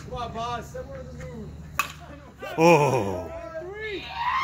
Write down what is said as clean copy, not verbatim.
Come on, boss. Somewhere in the moon. Oh. Three.